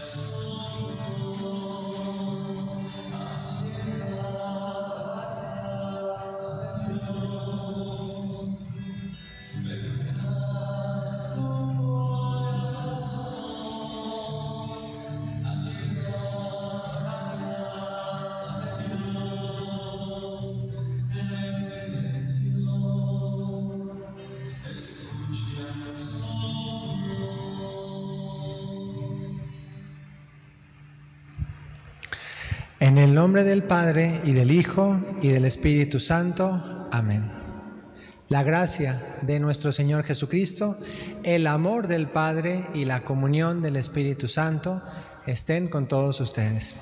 En el nombre del Padre, y del Hijo, y del Espíritu Santo. Amén. La gracia de nuestro Señor Jesucristo, el amor del Padre y la comunión del Espíritu Santo estén con todos ustedes.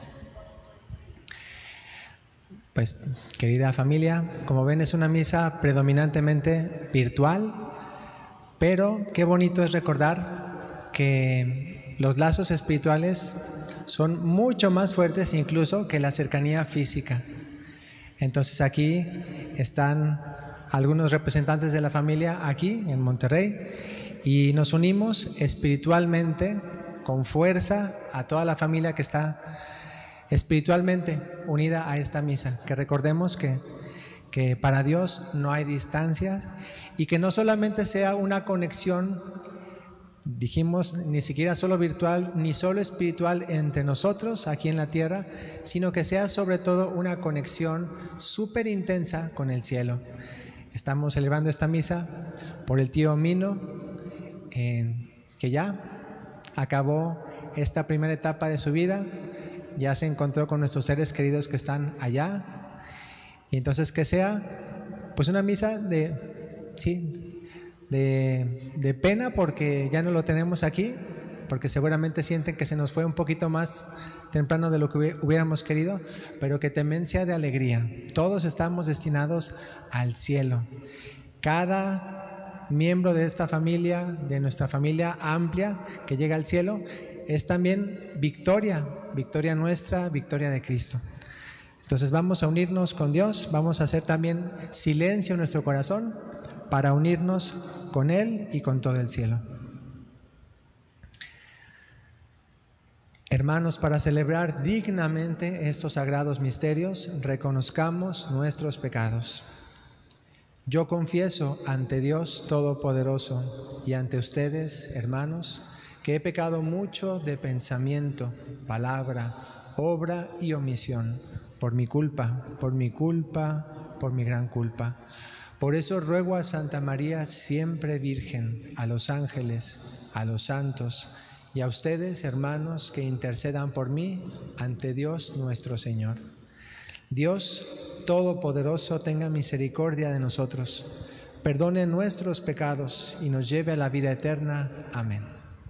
Pues, querida familia, como ven, es una misa predominantemente virtual, pero qué bonito es recordar que los lazos espirituales son mucho más fuertes incluso que la cercanía física. Entonces aquí están algunos representantes de la familia aquí en Monterrey y nos unimos espiritualmente con fuerza a toda la familia que está espiritualmente unida a esta misa. Que recordemos que para Dios no hay distancias y que no solamente sea una conexión, dijimos, ni siquiera solo virtual ni solo espiritual entre nosotros aquí en la tierra, sino que sea sobre todo una conexión súper intensa con el cielo. Estamos celebrando esta misa por el tío Mino, que ya acabó esta primera etapa de su vida, ya se encontró con nuestros seres queridos que están allá, y entonces que sea pues una misa de pena porque ya no lo tenemos aquí, porque seguramente sienten que se nos fue un poquito más temprano de lo que hubiéramos querido, pero que también sea de alegría. Todos estamos destinados al cielo. Cada miembro de esta familia, de nuestra familia amplia que llega al cielo, es también victoria, victoria nuestra, victoria de Cristo. Entonces vamos a unirnos con Dios, vamos a hacer también silencio en nuestro corazón para unirnos con Él y con todo el cielo. Hermanos, para celebrar dignamente estos sagrados misterios, reconozcamos nuestros pecados. Yo confieso ante Dios Todopoderoso y ante ustedes, hermanos, que he pecado mucho de pensamiento, palabra, obra y omisión, por mi culpa, por mi gran culpa. Por eso ruego a Santa María, siempre Virgen, a los ángeles, a los santos y a ustedes, hermanos, que intercedan por mí ante Dios nuestro Señor. Dios Todopoderoso tenga misericordia de nosotros, perdone nuestros pecados y nos lleve a la vida eterna. Amén.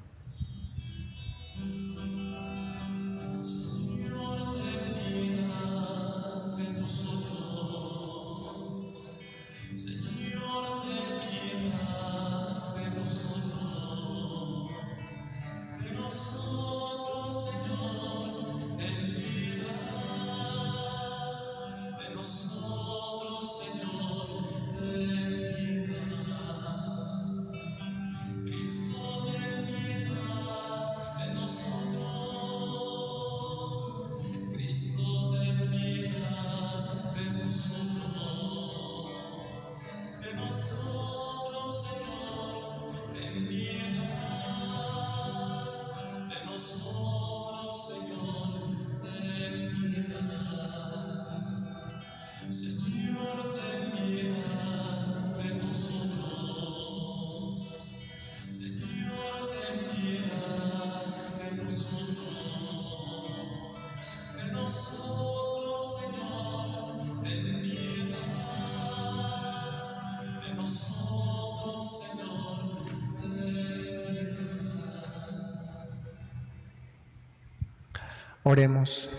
Oremos.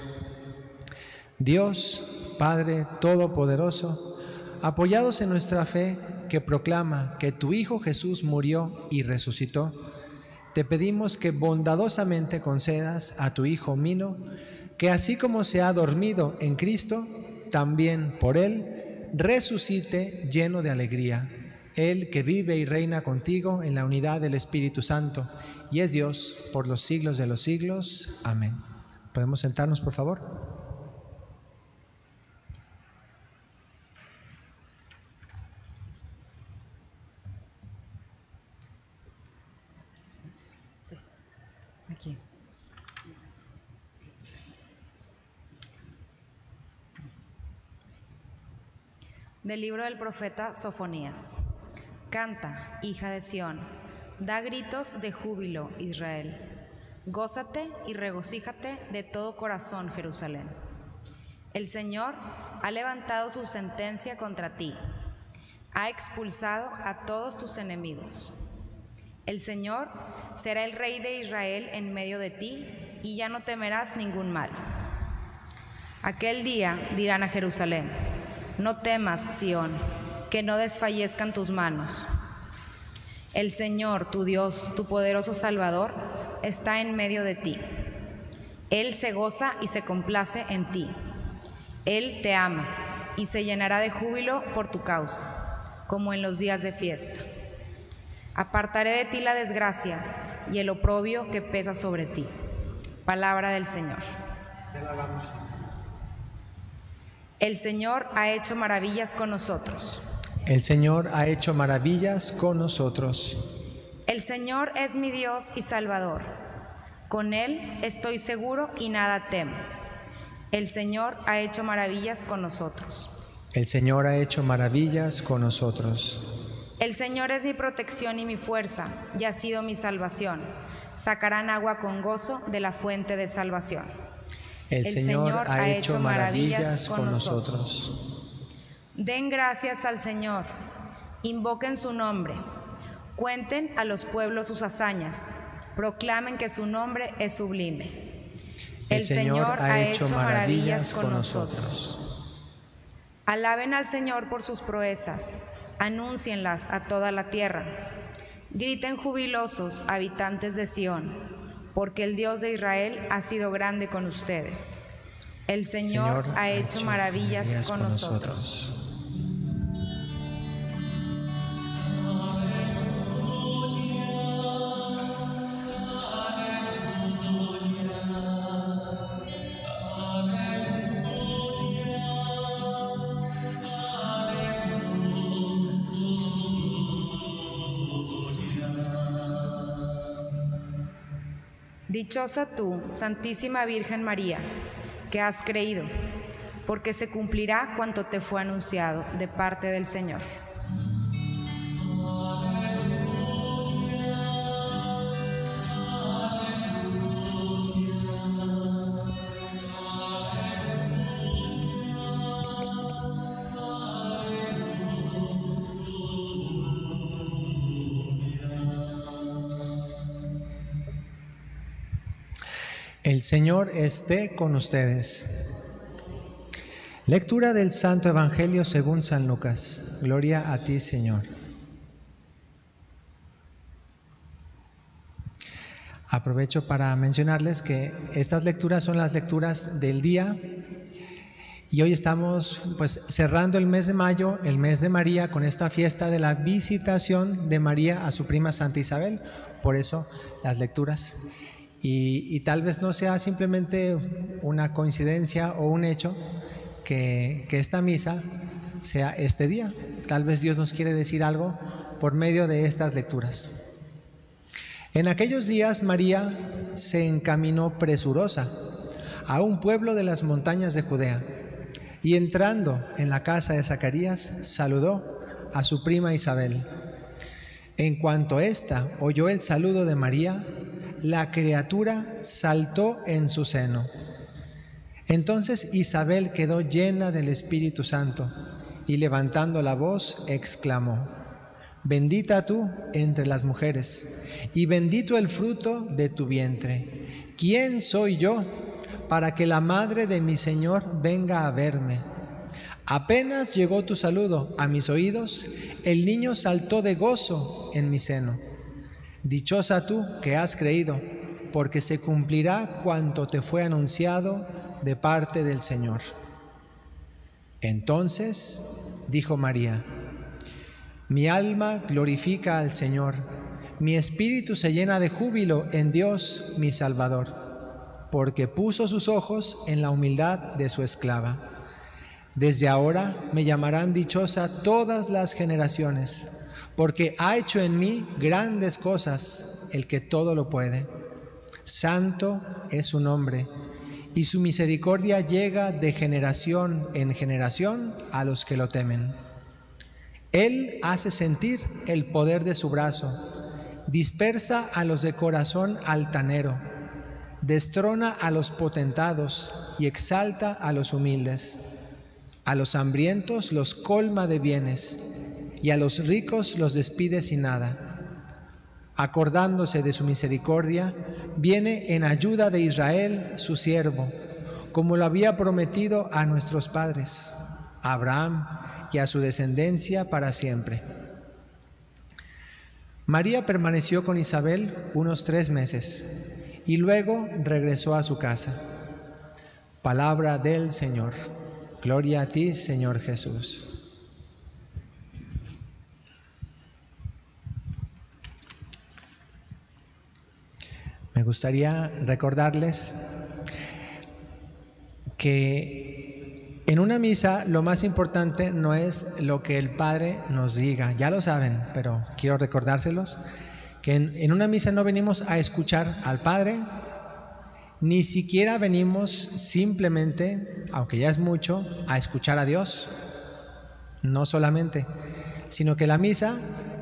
Dios, Padre Todopoderoso, apoyados en nuestra fe que proclama que tu Hijo Jesús murió y resucitó, te pedimos que bondadosamente concedas a tu Hijo Mino que así como se ha dormido en Cristo, también por Él resucite lleno de alegría. Él que vive y reina contigo en la unidad del Espíritu Santo, y es Dios por los siglos de los siglos. Amén. ¿Podemos sentarnos, por favor? Sí, aquí. Del libro del profeta Sofonías. Canta, hija de Sión, da gritos de júbilo, Israel. Gózate y regocíjate de todo corazón, Jerusalén. El Señor ha levantado su sentencia contra ti, ha expulsado a todos tus enemigos. El Señor será el Rey de Israel en medio de ti, y ya no temerás ningún mal. Aquel día dirán a Jerusalén: no temas, Sión, que no desfallezcan tus manos. El Señor, tu Dios, tu poderoso Salvador, está en medio de ti. Él se goza y se complace en ti. Él te ama y se llenará de júbilo por tu causa, como en los días de fiesta. Apartaré de ti la desgracia y el oprobio que pesa sobre ti. Palabra del Señor. Te alabamos. El Señor ha hecho maravillas con nosotros. El Señor ha hecho maravillas con nosotros. El Señor es mi Dios y Salvador. Con Él estoy seguro y nada temo. El Señor ha hecho maravillas con nosotros. El Señor ha hecho maravillas con nosotros. El Señor es mi protección y mi fuerza, y ha sido mi salvación. Sacarán agua con gozo de la fuente de salvación. El Señor ha hecho maravillas con nosotros. Den gracias al Señor, invoquen su nombre, cuenten a los pueblos sus hazañas, proclamen que su nombre es sublime. El Señor ha hecho maravillas con nosotros. Alaben al Señor por sus proezas, anúncienlas a toda la tierra. Griten jubilosos, habitantes de Sión, porque el Dios de Israel ha sido grande con ustedes. El Señor ha hecho maravillas con nosotros. Dichosa tú, Santísima Virgen María, que has creído, porque se cumplirá cuanto te fue anunciado de parte del Señor. El Señor esté con ustedes. Lectura del Santo Evangelio según San Lucas. Gloria a ti, Señor. Aprovecho para mencionarles que estas lecturas son las lecturas del día y hoy estamos cerrando el mes de mayo, el mes de María, con esta fiesta de la visitación de María a su prima Santa Isabel. Por eso las lecturas. Y tal vez no sea simplemente una coincidencia o un hecho que esta misa sea este día. Tal vez Dios nos quiere decir algo por medio de estas lecturas. En aquellos días María se encaminó presurosa a un pueblo de las montañas de Judea y entrando en la casa de Zacarías saludó a su prima Isabel. En cuanto ésta oyó el saludo de María, la criatura saltó en su seno. Entonces Isabel quedó llena del Espíritu Santo y levantando la voz exclamó: Bendita tú entre las mujeres y bendito el fruto de tu vientre. ¿Quién soy yo para que la madre de mi Señor venga a verme? Apenas llegó tu saludo a mis oídos, el niño saltó de gozo en mi seno. Dichosa tú que has creído, porque se cumplirá cuanto te fue anunciado de parte del Señor. Entonces dijo María: Mi alma glorifica al Señor. Mi espíritu se llena de júbilo en Dios, mi Salvador, porque puso sus ojos en la humildad de su esclava. Desde ahora me llamarán dichosa todas las generaciones, porque ha hecho en mí grandes cosas el que todo lo puede. Santo es su nombre, y su misericordia llega de generación en generación a los que lo temen. Él hace sentir el poder de su brazo, dispersa a los de corazón altanero, destrona a los potentados y exalta a los humildes. A los hambrientos los colma de bienes y a los ricos los despide sin nada. Acordándose de su misericordia, viene en ayuda de Israel, su siervo, como lo había prometido a nuestros padres, a Abraham y a su descendencia para siempre. María permaneció con Isabel unos 3 meses y luego regresó a su casa. Palabra del Señor. Gloria a ti, Señor Jesús. Me gustaría recordarles que en una misa lo más importante no es lo que el Padre nos diga, ya lo saben, pero quiero recordárselos, que en una misa no venimos a escuchar al Padre, ni siquiera venimos simplemente, aunque ya es mucho, a escuchar a Dios, no solamente, sino que la misa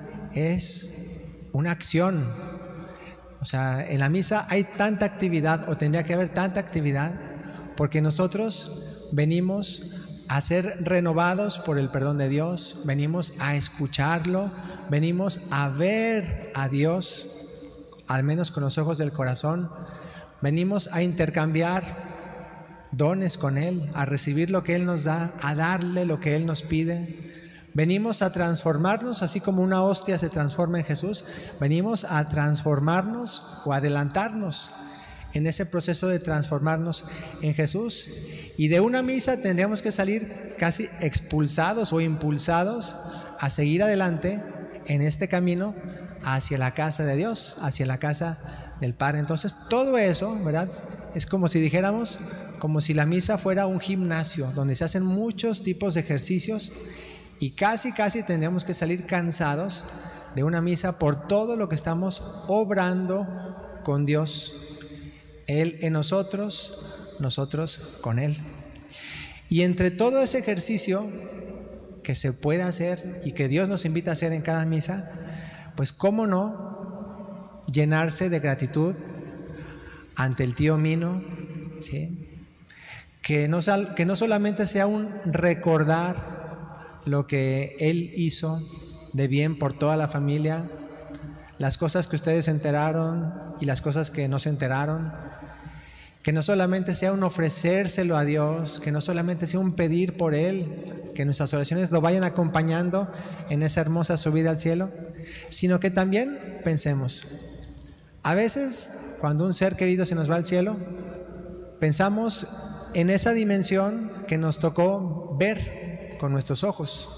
es una acción. O sea, en la misa hay tanta actividad, o tendría que haber tanta actividad, porque nosotros venimos a ser renovados por el perdón de Dios, venimos a escucharlo, venimos a ver a Dios, al menos con los ojos del corazón, venimos a intercambiar dones con Él, a recibir lo que Él nos da, a darle lo que Él nos pide. Venimos a transformarnos, así como una hostia se transforma en Jesús, venimos a transformarnos o adelantarnos en ese proceso de transformarnos en Jesús. Y de una misa tendríamos que salir casi expulsados o impulsados a seguir adelante en este camino hacia la casa de Dios, hacia la casa del Padre. Entonces todo eso, ¿verdad? Es como si dijéramos, como si la misa fuera un gimnasio donde se hacen muchos tipos de ejercicios. Y casi tendríamos que salir cansados de una misa por todo lo que estamos obrando con Dios. Él en nosotros, nosotros con Él. Y entre todo ese ejercicio que se puede hacer y que Dios nos invita a hacer en cada misa, pues cómo no llenarse de gratitud ante el tío Mino, ¿sí? Que no solamente sea un recordar lo que Él hizo de bien por toda la familia, las cosas que ustedes se enteraron y las cosas que no se enteraron, que no solamente sea un ofrecérselo a Dios, que no solamente sea un pedir por Él, que nuestras oraciones lo vayan acompañando en esa hermosa subida al cielo, sino que también pensemos, a veces cuando un ser querido se nos va al cielo, pensamos en esa dimensión que nos tocó ver con nuestros ojos,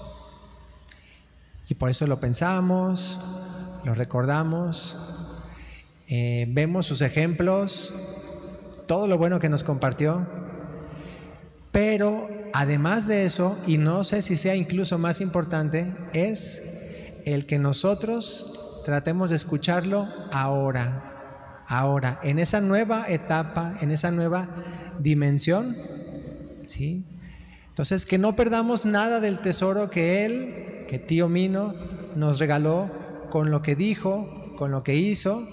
y por eso lo pensamos, lo recordamos, vemos sus ejemplos, todo lo bueno que nos compartió. Pero además de eso, y no sé si sea incluso más importante, es el que nosotros tratemos de escucharlo ahora, en esa nueva etapa, en esa nueva dimensión, ¿sí? Entonces, que no perdamos nada del tesoro que Él, que tío Mino, nos regaló con lo que dijo, con lo que hizo.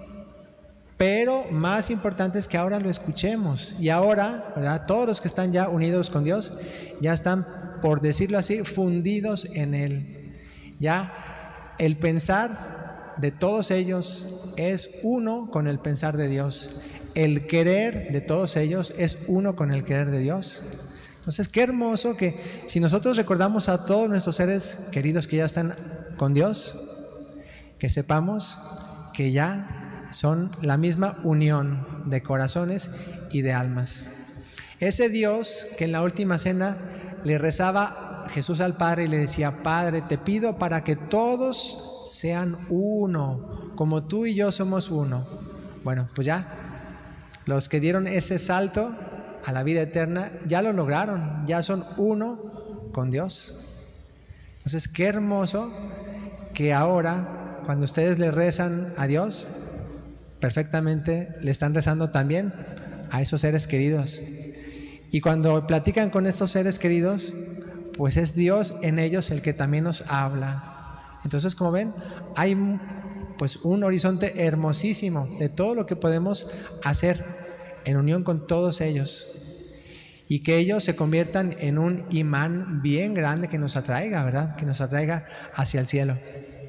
Pero más importante es que ahora lo escuchemos. Y ahora, ¿verdad? Todos los que están ya unidos con Dios, ya están, por decirlo así, fundidos en Él. Ya el pensar de todos ellos es uno con el pensar de Dios. El querer de todos ellos es uno con el querer de Dios. Entonces, qué hermoso que si nosotros recordamos a todos nuestros seres queridos que ya están con Dios, que sepamos que ya son la misma unión de corazones y de almas. Ese Dios que en la última cena le rezaba Jesús al Padre y le decía: Padre, te pido para que todos sean uno, como tú y yo somos uno. Bueno, pues ya, los que dieron ese salto a la vida eterna ya lo lograron, ya son uno con Dios. Entonces, qué hermoso que ahora, cuando ustedes le rezan a Dios, perfectamente le están rezando también a esos seres queridos. Y cuando platican con estos seres queridos, pues es Dios en ellos el que también nos habla. Entonces, como ven, hay pues un horizonte hermosísimo de todo lo que podemos hacer en unión con todos ellos, y que ellos se conviertan en un imán bien grande que nos atraiga, ¿verdad? Que nos atraiga hacia el cielo.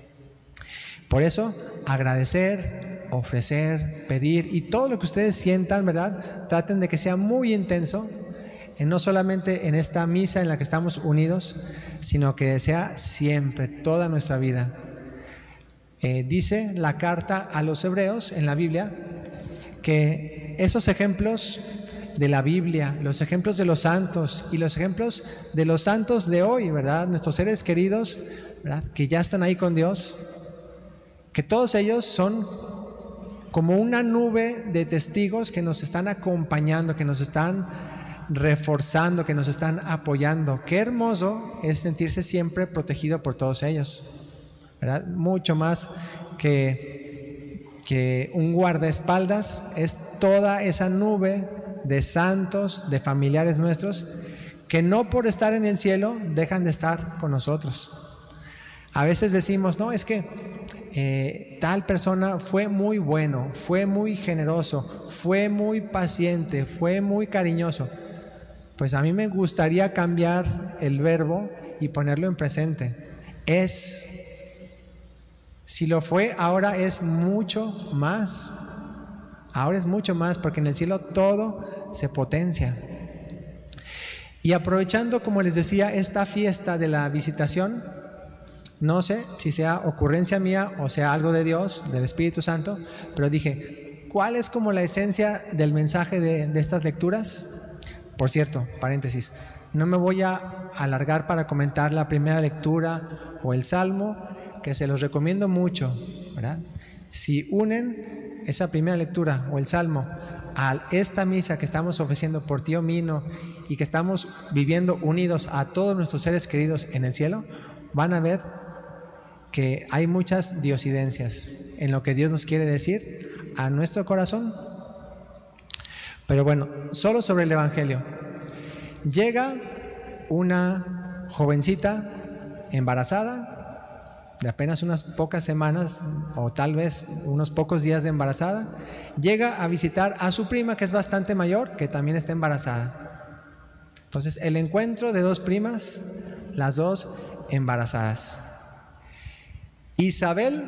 Por eso, agradecer, ofrecer, pedir, y todo lo que ustedes sientan, ¿verdad? Traten de que sea muy intenso, no solamente en esta misa en la que estamos unidos, sino que sea siempre, toda nuestra vida. Dice la carta a los hebreos en la Biblia que esos ejemplos de la Biblia, los ejemplos de los santos y los ejemplos de los santos de hoy, ¿verdad? Nuestros seres queridos, ¿verdad? Que ya están ahí con Dios, que todos ellos son como una nube de testigos que nos están acompañando, que nos están reforzando, que nos están apoyando. Qué hermoso es sentirse siempre protegido por todos ellos, ¿verdad? Mucho más que un guardaespaldas, es toda esa nube de santos, de familiares nuestros, que no por estar en el cielo dejan de estar con nosotros. A veces decimos, no, es que tal persona fue muy bueno, fue muy generoso, fue muy paciente, fue muy cariñoso. Pues a mí me gustaría cambiar el verbo y ponerlo en presente. Es. Si lo fue, ahora es mucho más. Ahora es mucho más, porque en el cielo todo se potencia. Y aprovechando, como les decía, esta fiesta de la visitación, no sé si sea ocurrencia mía o sea algo de Dios, del Espíritu Santo, pero dije, ¿cuál es como la esencia del mensaje de estas lecturas? Por cierto, paréntesis, no me voy a alargar para comentar la primera lectura o el Salmo, que se los recomiendo mucho, ¿verdad? Si unen esa primera lectura o el Salmo a esta misa que estamos ofreciendo por Tío Mino y que estamos viviendo unidos a todos nuestros seres queridos en el cielo, van a ver que hay muchas diosidencias en lo que Dios nos quiere decir a nuestro corazón. Pero bueno, solo sobre el Evangelio. Llega una jovencita embarazada de apenas unas pocas semanas o tal vez unos pocos días de embarazada, llega a visitar a su prima, que es bastante mayor, que también está embarazada. Entonces, el encuentro de dos primas, las dos embarazadas. Isabel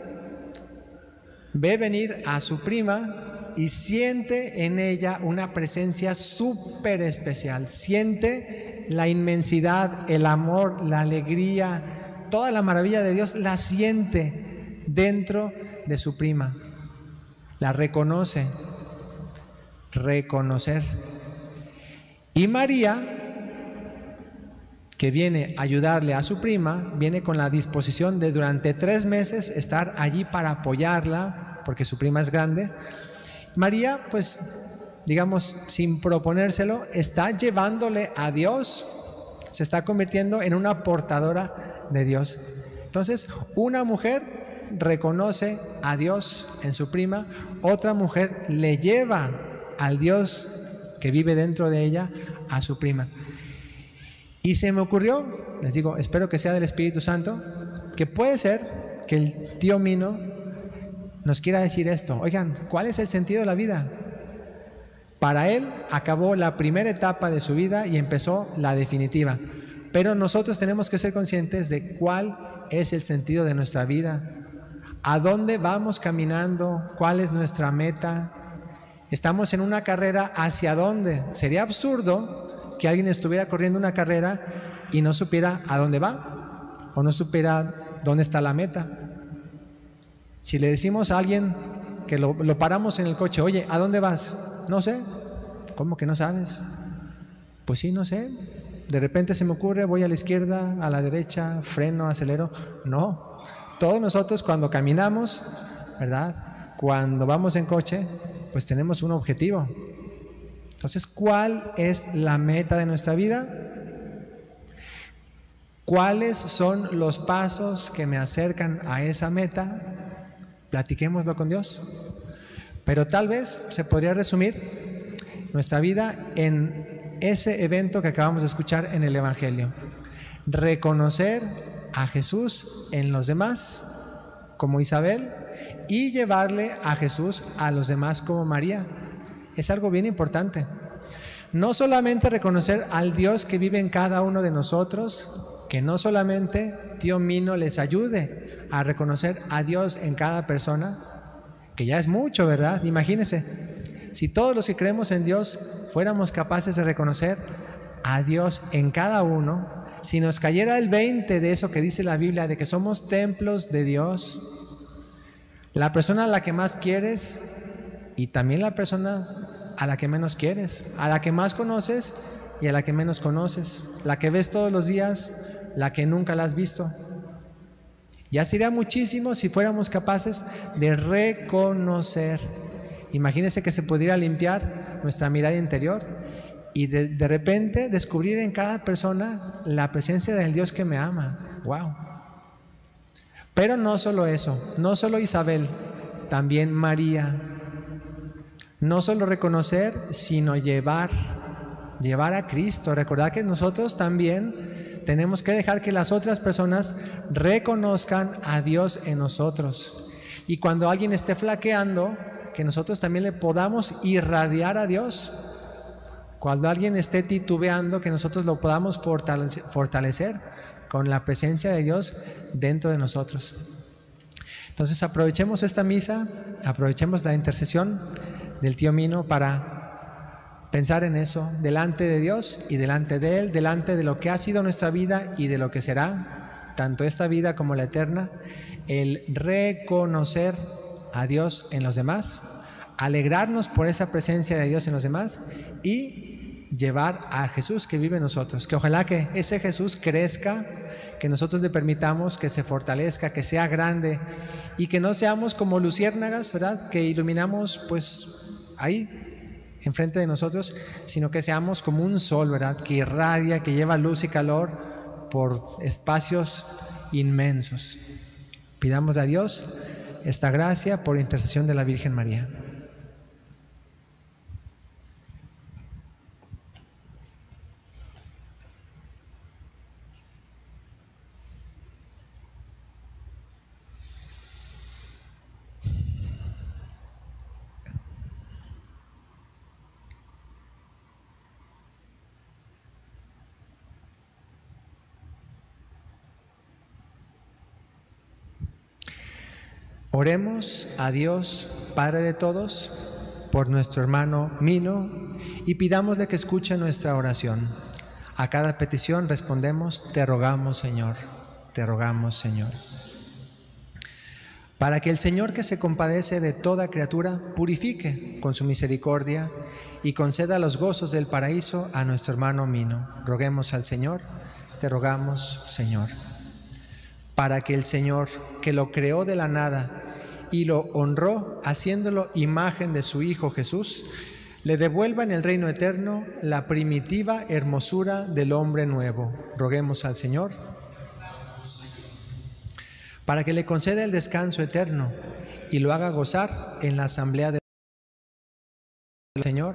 ve venir a su prima y siente en ella una presencia súper especial. Siente la inmensidad, el amor, la alegría, toda la maravilla de Dios la siente dentro de su prima. La reconoce. Reconocer. Y María, que viene a ayudarle a su prima, viene con la disposición de durante 3 meses estar allí para apoyarla, porque su prima es grande. María, pues, digamos, sin proponérselo, está llevándole a Dios, se está convirtiendo en una portadora de Dios. Entonces, una mujer reconoce a Dios en su prima, otra mujer le lleva al Dios que vive dentro de ella a su prima. Y se me ocurrió, les digo, espero que sea del Espíritu Santo, que puede ser que el tío Mino nos quiera decir esto. Oigan, ¿cuál es el sentido de la vida? Para él acabó la primera etapa de su vida y empezó la definitiva. Pero nosotros tenemos que ser conscientes de cuál es el sentido de nuestra vida, a dónde vamos caminando, cuál es nuestra meta. Estamos en una carrera, ¿hacia dónde? Sería absurdo que alguien estuviera corriendo una carrera y no supiera a dónde va o no supiera dónde está la meta. Si le decimos a alguien que lo paramos en el coche, oye, ¿a dónde vas? No sé. ¿Cómo que no sabes? Pues sí, no sé. De repente se me ocurre, voy a la izquierda, a la derecha, freno, acelero. No, todos nosotros cuando caminamos, ¿verdad? Cuando vamos en coche, pues tenemos un objetivo. Entonces, ¿cuál es la meta de nuestra vida? ¿Cuáles son los pasos que me acercan a esa meta? Platiquémoslo con Dios. Pero tal vez se podría resumir nuestra vida en ese evento que acabamos de escuchar en el Evangelio. Reconocer a Jesús en los demás, como Isabel, y llevarle a Jesús a los demás como María. Es algo bien importante. No solamente reconocer al Dios que vive en cada uno de nosotros, que no solamente Tío Mino les ayude a reconocer a Dios en cada persona, que ya es mucho, ¿verdad? Imagínense, si todos los que creemos en Dios fuéramos capaces de reconocer a Dios en cada uno, si nos cayera el 20 de eso que dice la Biblia, de que somos templos de Dios, la persona a la que más quieres y también la persona a la que menos quieres, a la que más conoces y a la que menos conoces, la que ves todos los días, la que nunca la has visto. Ya sería muchísimo si fuéramos capaces de reconocer. Imagínense que se pudiera limpiar nuestra mirada interior y de repente descubrir en cada persona la presencia del Dios que me ama. ¡Wow! Pero no solo eso, no solo Isabel, también María. No solo reconocer, sino llevar a Cristo. Recordad que nosotros también tenemos que dejar que las otras personas reconozcan a Dios en nosotros. Y cuando alguien esté flaqueando, que nosotros también le podamos irradiar a Dios. Cuando alguien esté titubeando, que nosotros lo podamos fortalecer con la presencia de Dios dentro de nosotros. Entonces aprovechemos esta misa, aprovechemos la intercesión del Tío Mino para pensar en eso, delante de Dios y delante de Él, delante de lo que ha sido nuestra vida y de lo que será, tanto esta vida como la eterna, el reconocer a Dios en los demás, alegrarnos por esa presencia de Dios en los demás y llevar a Jesús que vive en nosotros. Que ojalá que ese Jesús crezca, que nosotros le permitamos que se fortalezca, que sea grande y que no seamos como luciérnagas, ¿verdad? Que iluminamos pues ahí enfrente de nosotros, sino que seamos como un sol, ¿verdad? Que irradia, que lleva luz y calor por espacios inmensos. Pidamos a Dios esta gracia por intercesión de la Virgen María. Oremos a Dios, Padre de todos, por nuestro hermano Mino y pidámosle que escuche nuestra oración. A cada petición respondemos, te rogamos, Señor, te rogamos, Señor. Para que el Señor, que se compadece de toda criatura, purifique con su misericordia y conceda los gozos del paraíso a nuestro hermano Mino. Roguemos al Señor, te rogamos, Señor. Para que el Señor, que lo creó de la nada y lo honró haciéndolo imagen de su Hijo Jesús, le devuelva en el reino eterno la primitiva hermosura del hombre nuevo. Roguemos al Señor. Para que le conceda el descanso eterno y lo haga gozar en la asamblea del Señor.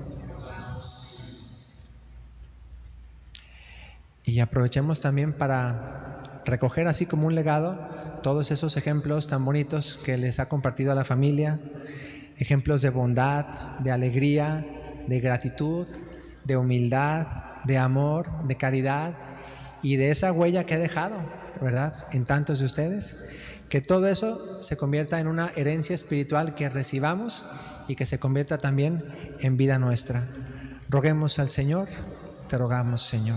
Y aprovechemos también para recoger así como un legado todos esos ejemplos tan bonitos que les ha compartido a la familia, ejemplos de bondad, de alegría, de gratitud, de humildad, de amor, de caridad y de esa huella que ha dejado, ¿verdad?, en tantos de ustedes. Que todo eso se convierta en una herencia espiritual que recibamos y que se convierta también en vida nuestra. Roguemos al Señor, te rogamos, Señor.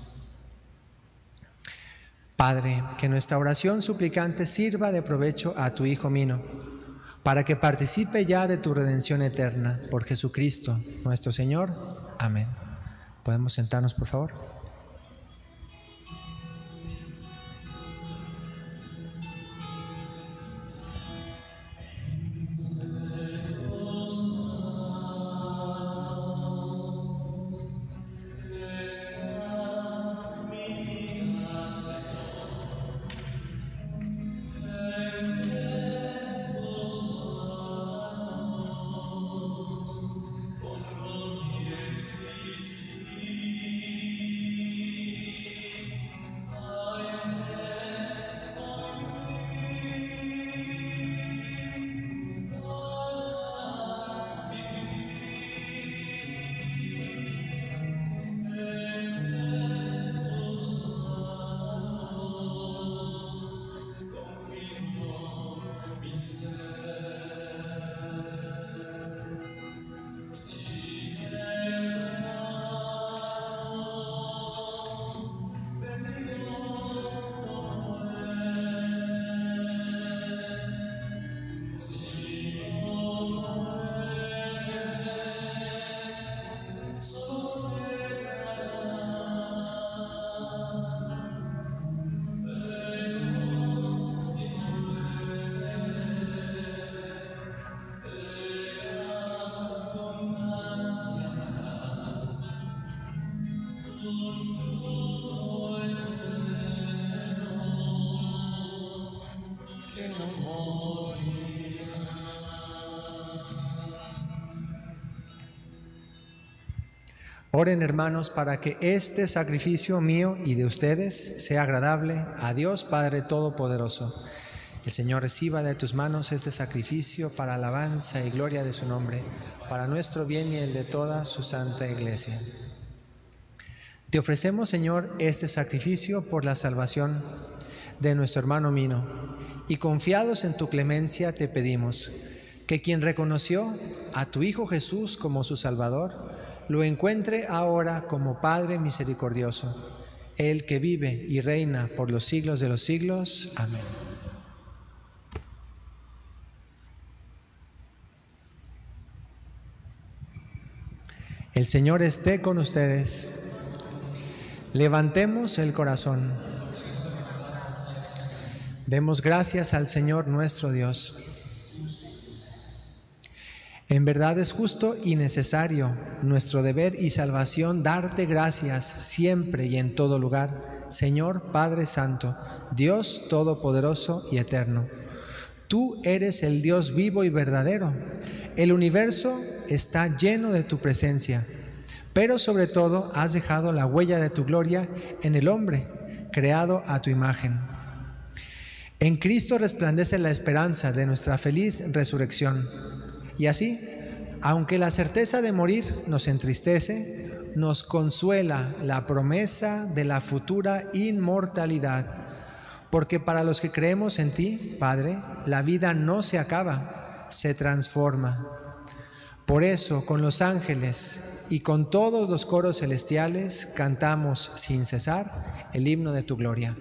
Padre, que nuestra oración suplicante sirva de provecho a tu Hijo Mino, para que participe ya de tu redención eterna, por Jesucristo nuestro Señor. Amén. ¿Podemos sentarnos, por favor? Oren, hermanos, para que este sacrificio mío y de ustedes sea agradable a Dios Padre Todopoderoso. El Señor reciba de tus manos este sacrificio para alabanza y gloria de su nombre, para nuestro bien y el de toda su santa Iglesia. Te ofrecemos, Señor, este sacrificio por la salvación de nuestro hermano Mino, y confiados en tu clemencia te pedimos que quien reconoció a tu Hijo Jesús como su Salvador, lo encuentre ahora como Padre misericordioso, Él que vive y reina por los siglos de los siglos. Amén. El Señor esté con ustedes. Levantemos el corazón. Demos gracias al Señor nuestro Dios. En verdad es justo y necesario, nuestro deber y salvación, darte gracias siempre y en todo lugar, Señor Padre Santo, Dios Todopoderoso y Eterno. Tú eres el Dios vivo y verdadero. El universo está lleno de tu presencia, pero sobre todo has dejado la huella de tu gloria en el hombre, creado a tu imagen. En Cristo resplandece la esperanza de nuestra feliz resurrección. Y así, aunque la certeza de morir nos entristece, nos consuela la promesa de la futura inmortalidad. Porque para los que creemos en ti, Padre, la vida no se acaba, se transforma. Por eso, con los ángeles y con todos los coros celestiales, cantamos sin cesar el himno de tu gloria.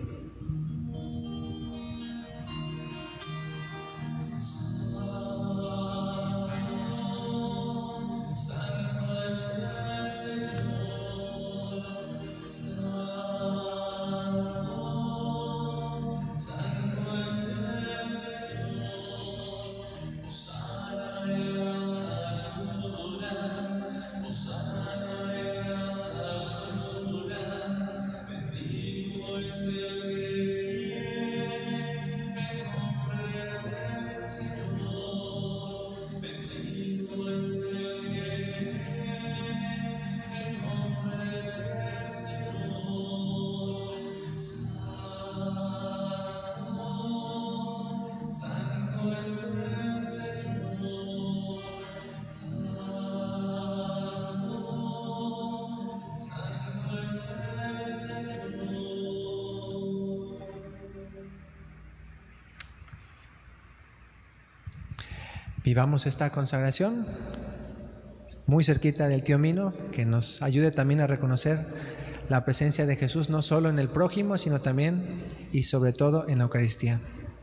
Vivamos esta consagración muy cerquita del tío Mino, que nos ayude también a reconocer la presencia de Jesús no solo en el prójimo, sino también y sobre todo en la Eucaristía.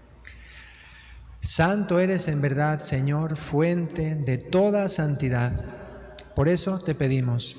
Santo eres en verdad, Señor, fuente de toda santidad. Por eso te pedimos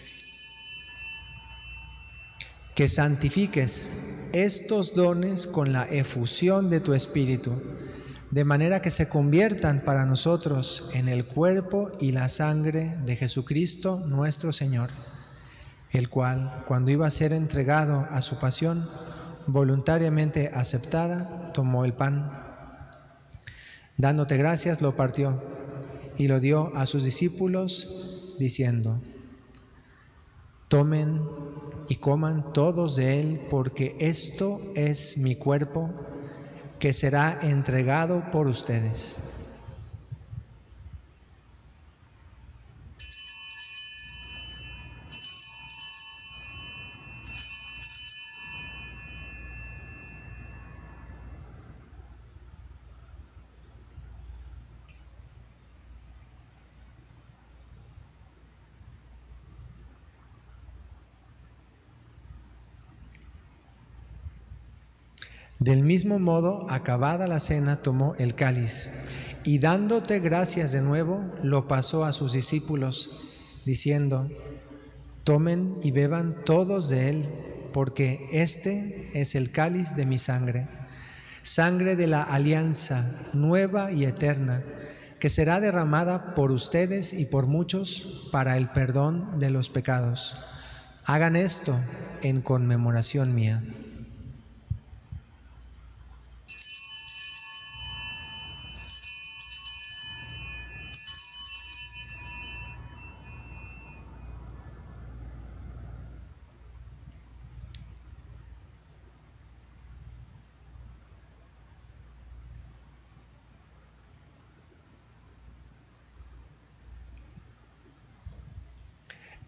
que santifiques estos dones con la efusión de tu Espíritu, de manera que se conviertan para nosotros en el cuerpo y la sangre de Jesucristo nuestro Señor, el cual, cuando iba a ser entregado a su pasión, voluntariamente aceptada, tomó el pan. Dándote gracias, lo partió y lo dio a sus discípulos, diciendo: tomen y coman todos de él, porque esto es mi cuerpo, que será entregado por ustedes. Del mismo modo, acabada la cena, tomó el cáliz y dándote gracias de nuevo, lo pasó a sus discípulos, diciendo: tomen y beban todos de él, porque este es el cáliz de mi sangre, sangre de la alianza nueva y eterna, que será derramada por ustedes y por muchos para el perdón de los pecados. Hagan esto en conmemoración mía.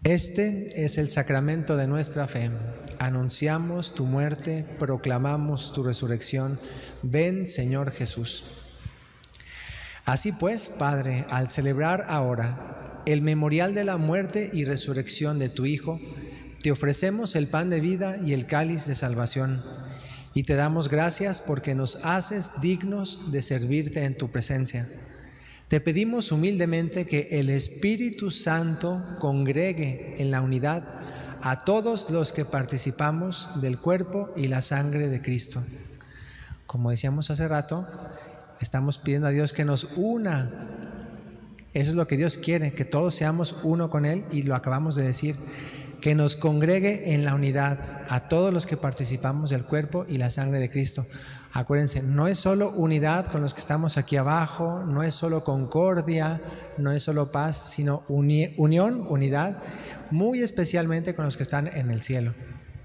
Este es el sacramento de nuestra fe. Anunciamos tu muerte, proclamamos tu resurrección. Ven, Señor Jesús. Así pues, Padre, al celebrar ahora el memorial de la muerte y resurrección de tu Hijo, te ofrecemos el pan de vida y el cáliz de salvación, y te damos gracias porque nos haces dignos de servirte en tu presencia. Te pedimos humildemente que el Espíritu Santo congregue en la unidad a todos los que participamos del cuerpo y la sangre de Cristo. Como decíamos hace rato, estamos pidiendo a Dios que nos una. Eso es lo que Dios quiere, que todos seamos uno con Él, y lo acabamos de decir, que nos congregue en la unidad a todos los que participamos del cuerpo y la sangre de Cristo. Acuérdense, no es solo unidad con los que estamos aquí abajo, no es solo concordia, no es solo paz, sino unión, unidad, muy especialmente con los que están en el cielo.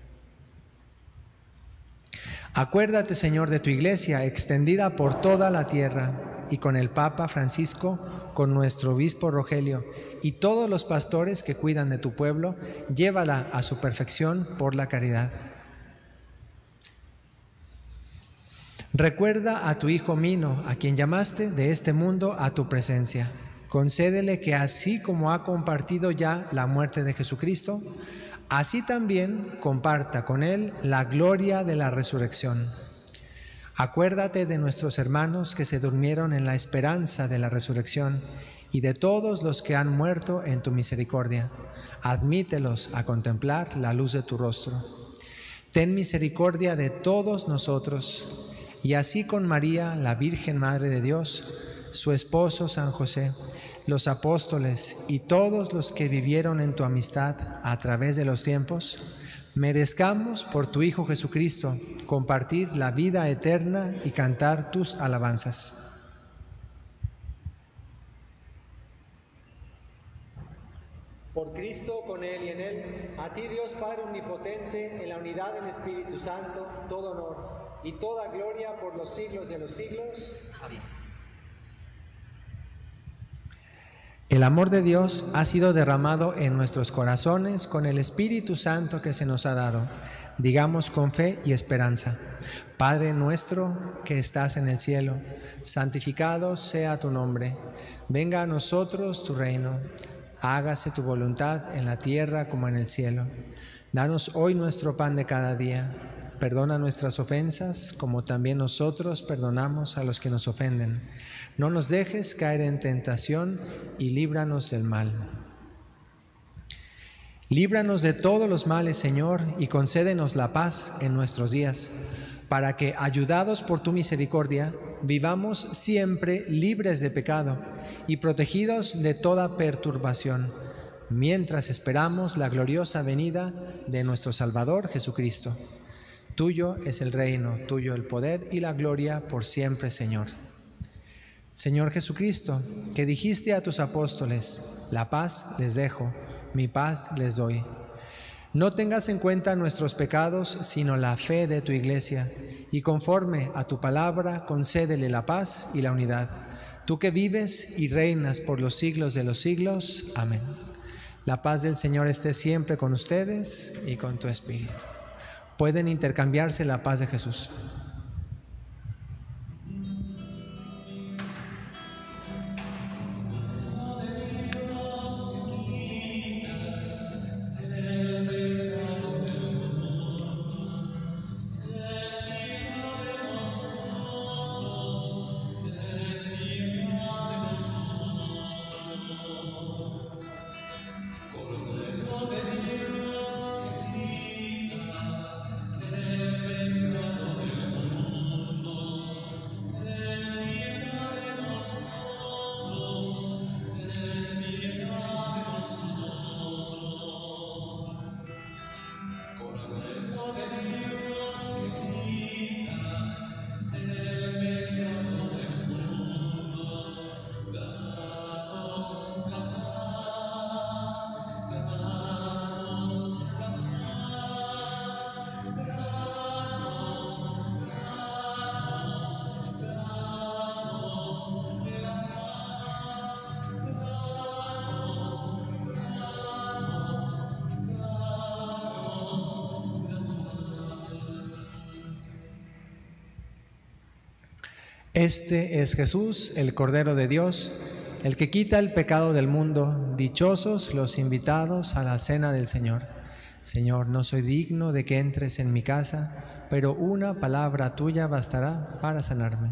Acuérdate, Señor, de tu iglesia extendida por toda la tierra, y con el Papa Francisco, con nuestro obispo Rogelio y todos los pastores que cuidan de tu pueblo, llévala a su perfección por la caridad. Recuerda a tu Hijo Mino, a quien llamaste de este mundo a tu presencia. Concédele que así como ha compartido ya la muerte de Jesucristo, así también comparta con Él la gloria de la resurrección. Acuérdate de nuestros hermanos que se durmieron en la esperanza de la resurrección y de todos los que han muerto en tu misericordia. Admítelos a contemplar la luz de tu rostro. Ten misericordia de todos nosotros, y así con María, la Virgen Madre de Dios, su esposo San José, los apóstoles y todos los que vivieron en tu amistad a través de los tiempos, merezcamos por tu Hijo Jesucristo compartir la vida eterna y cantar tus alabanzas. Por Cristo, con Él y en Él, a ti Dios Padre Omnipotente, en la unidad del Espíritu Santo, todo honor y toda gloria por los siglos de los siglos. Amén. El amor de Dios ha sido derramado en nuestros corazones con el Espíritu Santo que se nos ha dado. Digamos con fe y esperanza: Padre nuestro que estás en el cielo, santificado sea tu nombre. Venga a nosotros tu reino. Hágase tu voluntad en la tierra como en el cielo. Danos hoy nuestro pan de cada día. Perdona nuestras ofensas, como también nosotros perdonamos a los que nos ofenden. No nos dejes caer en tentación y líbranos del mal. Líbranos de todos los males, Señor, y concédenos la paz en nuestros días, para que, ayudados por tu misericordia, vivamos siempre libres de pecado y protegidos de toda perturbación, mientras esperamos la gloriosa venida de nuestro Salvador Jesucristo. Tuyo es el reino, tuyo el poder y la gloria por siempre, Señor. Señor Jesucristo, que dijiste a tus apóstoles: la paz les dejo, mi paz les doy. No tengas en cuenta nuestros pecados, sino la fe de tu iglesia, y conforme a tu palabra, concédele la paz y la unidad. Tú que vives y reinas por los siglos de los siglos. Amén. La paz del Señor esté siempre con ustedes y con tu espíritu. Pueden intercambiarse la paz de Jesús. Este es Jesús, el Cordero de Dios, el que quita el pecado del mundo. Dichosos los invitados a la cena del Señor. Señor, no soy digno de que entres en mi casa, pero una palabra tuya bastará para sanarme.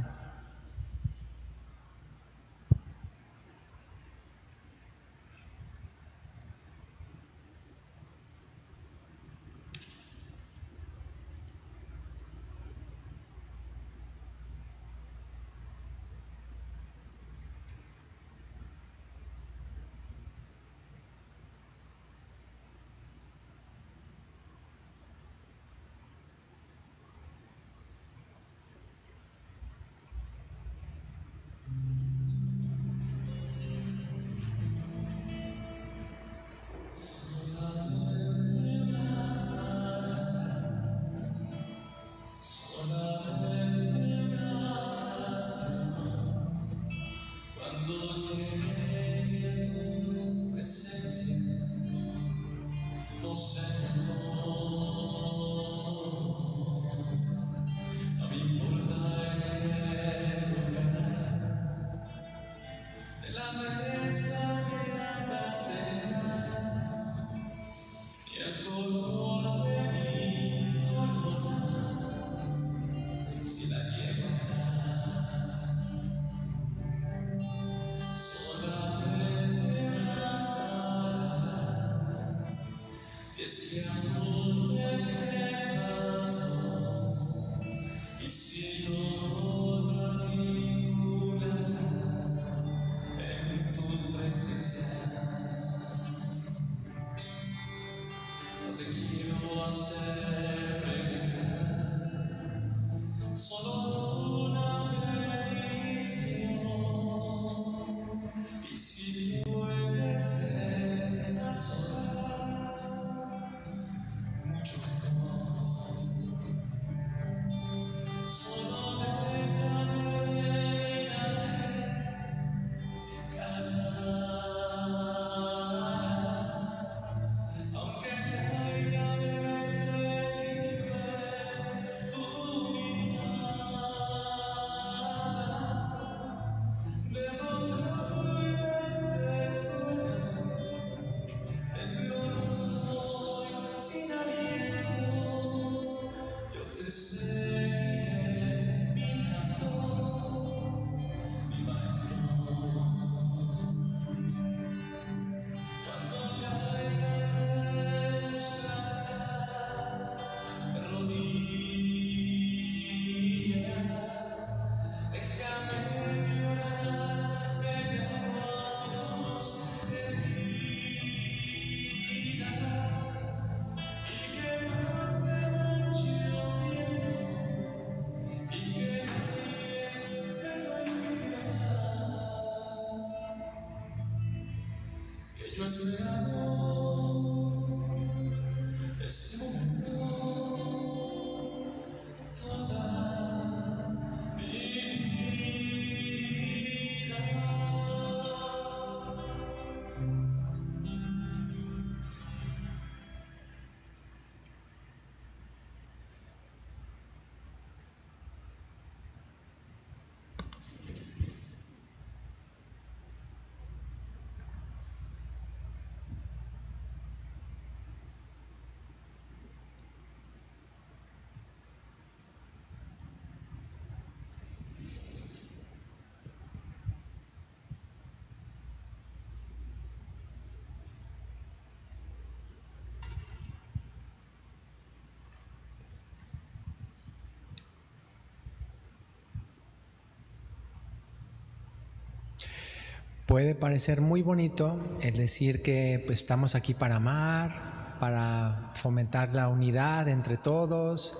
Puede parecer muy bonito el decir que pues, estamos aquí para amar, para fomentar la unidad entre todos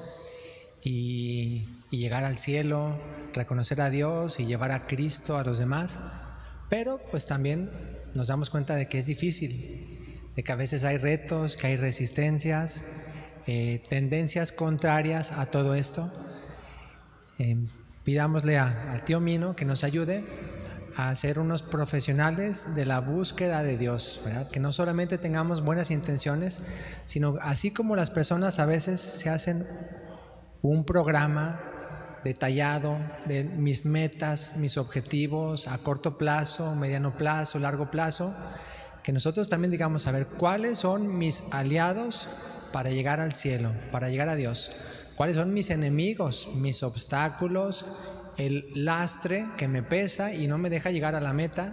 y llegar al cielo, reconocer a Dios y llevar a Cristo a los demás, pero pues también nos damos cuenta de que es difícil, de que a veces hay retos, que hay resistencias, tendencias contrarias a todo esto. Pidámosle al tío Mino que nos ayude a ser unos profesionales de la búsqueda de Dios, ¿verdad? Que no solamente tengamos buenas intenciones, sino así como las personas a veces se hacen un programa detallado de mis metas, mis objetivos a corto plazo, mediano plazo, largo plazo, que nosotros también digamos, a ver, ¿cuáles son mis aliados para llegar al cielo, para llegar a Dios? ¿Cuáles son mis enemigos, mis obstáculos, el lastre que me pesa y no me deja llegar a la meta?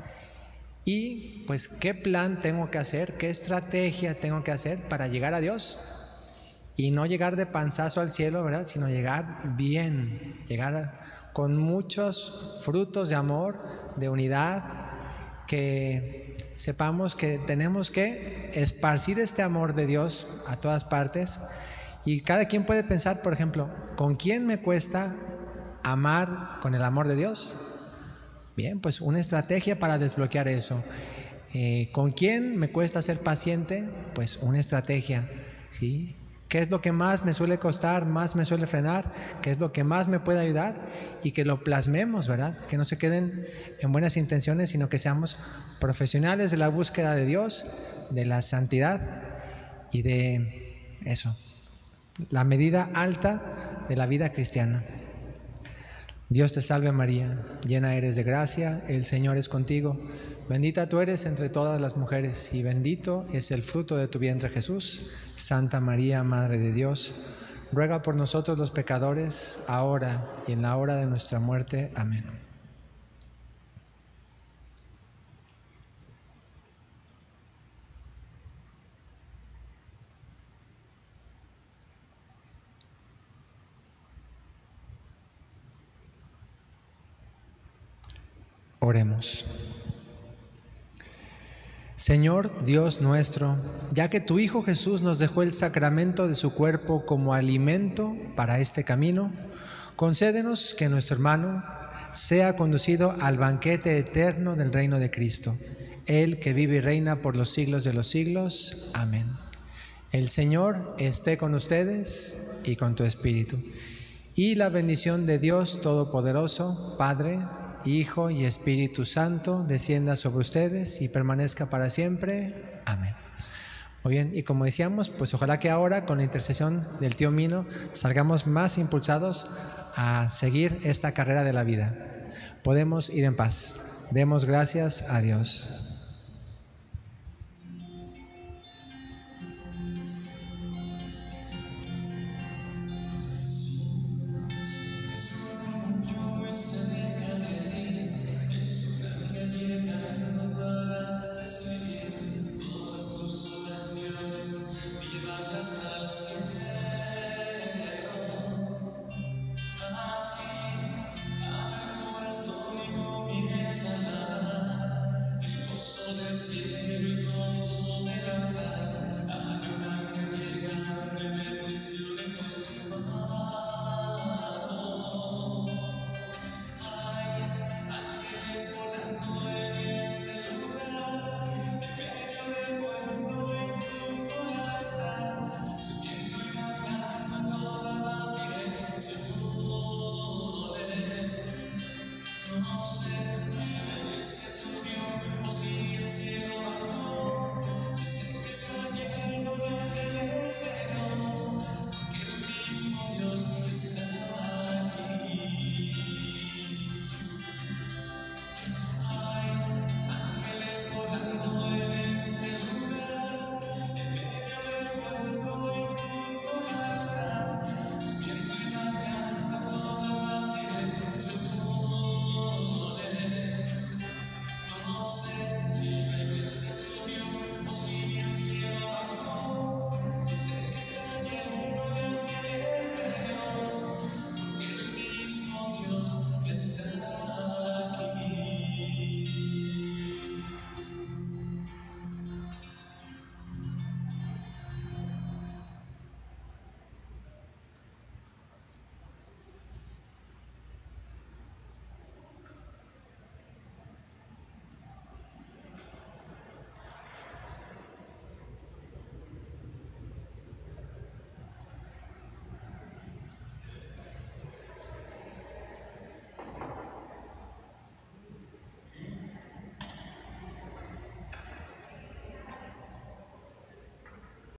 Y pues, ¿qué plan tengo que hacer? ¿Qué estrategia tengo que hacer para llegar a Dios? Y no llegar de panzazo al cielo, ¿verdad? Sino llegar bien, llegar con muchos frutos de amor, de unidad, que sepamos que tenemos que esparcir este amor de Dios a todas partes. Y cada quien puede pensar, por ejemplo, ¿con quién me cuesta amar con el amor de Dios? Bien, pues una estrategia para desbloquear eso. ¿Con quién me cuesta ser paciente? Pues una estrategia, ¿sí? ¿Qué es lo que más me suele costar, más me suele frenar? ¿Qué es lo que más me puede ayudar? Y que lo plasmemos, ¿verdad? Que no se queden en buenas intenciones, sino que seamos profesionales de la búsqueda de Dios, de la santidad y de eso, la medida alta de la vida cristiana. Dios te salve María, llena eres de gracia, el Señor es contigo. Bendita tú eres entre todas las mujeres y bendito es el fruto de tu vientre Jesús. Santa María, Madre de Dios, ruega por nosotros los pecadores, ahora y en la hora de nuestra muerte. Amén. Oremos. Señor Dios nuestro, ya que tu Hijo Jesús nos dejó el sacramento de su cuerpo como alimento para este camino, concédenos que nuestro hermano sea conducido al banquete eterno del reino de Cristo, Él que vive y reina por los siglos de los siglos. Amén. El Señor esté con ustedes y con tu espíritu. Y la bendición de Dios Todopoderoso, Padre, Hijo y Espíritu Santo, descienda sobre ustedes y permanezca para siempre. Amén. Muy bien, y como decíamos, pues ojalá que ahora con la intercesión del tío Mino salgamos más impulsados a seguir esta carrera de la vida. Podemos ir en paz. Demos gracias a Dios.